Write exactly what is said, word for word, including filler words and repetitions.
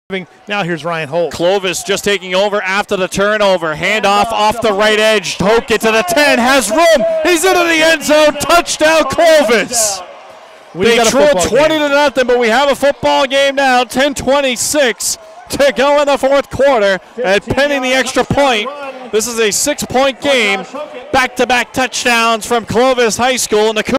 Now here's Ryan Holt. Clovis just taking over after the turnover. Handoff off the right edge. Hokit to the ten. Has room. He's into the end zone. Touchdown Clovis. They trail twenty to nothing, but we have a football game now. ten twenty-six to go in the fourth quarter. And pending the extra point, this is a six-point game. Back-to-back touchdowns from Clovis High School. And the